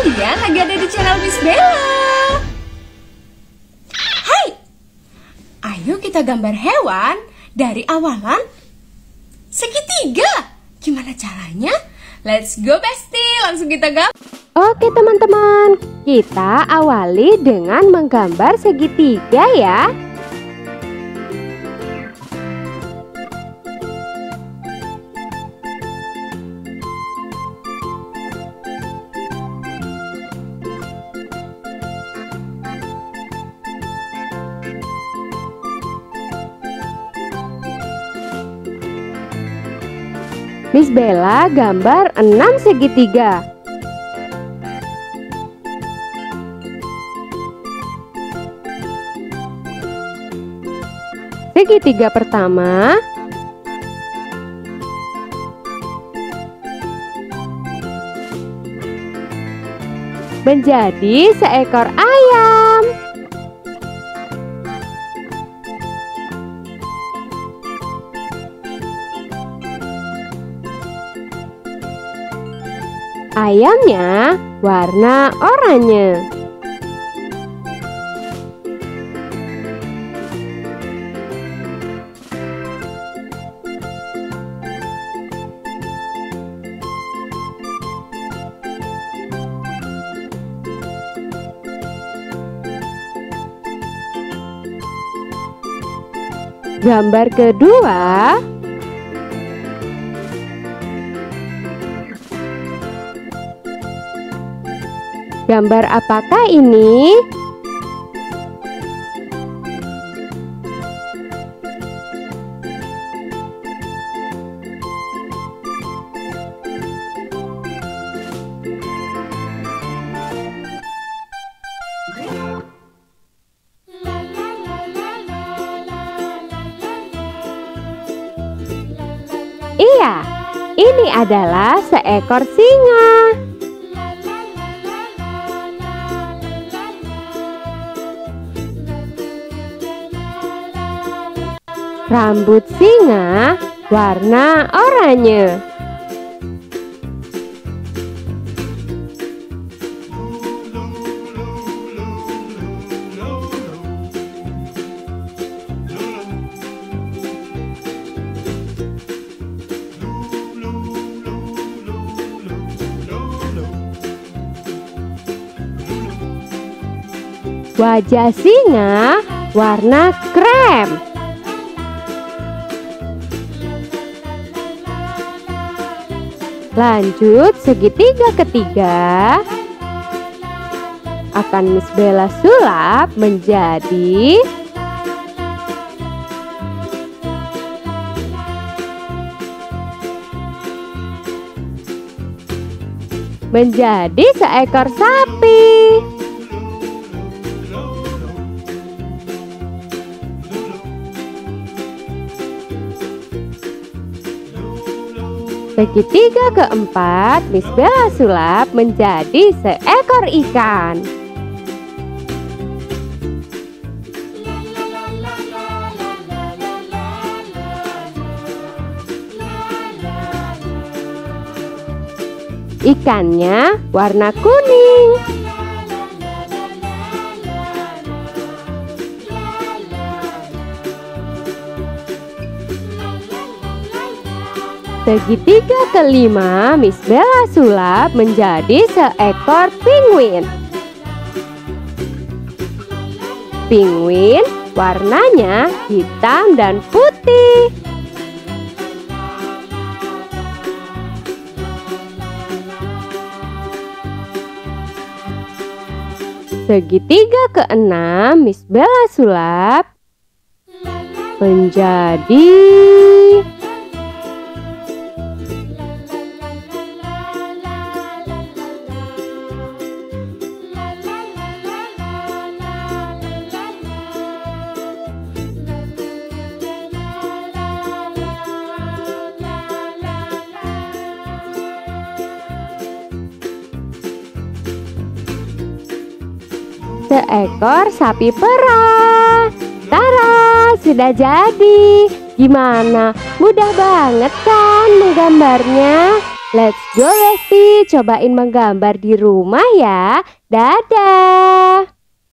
Kalian lagi ada di channel Miss Bella. Hai, ayo kita gambar hewan dari awalan segitiga. Gimana caranya? Let's go Besti, langsung kita gambar. Oke teman-teman, kita awali dengan menggambar segitiga ya. Miss Bella gambar 6 segitiga. Segitiga pertama menjadi seekor ayam. Ayamnya warna oranye. Gambar kedua gambar apakah ini? Iya, ini adalah seekor singa. Rambut singa warna oranye. Wajah singa warna krem. Lanjut, segitiga ketiga akan Miss Bella sulap menjadi seekor sapi. Segitiga keempat Miss Bella sulap menjadi seekor ikan. Ikannya warna kuning. Segitiga kelima Miss Bella sulap menjadi seekor penguin. Penguin warnanya hitam dan putih. Segitiga keenam Miss Bella sulap menjadi seekor sapi perah. Tara, sudah jadi. Gimana? Mudah banget kan menggambarnya? Let's go Lesti, cobain menggambar di rumah ya. Dadah.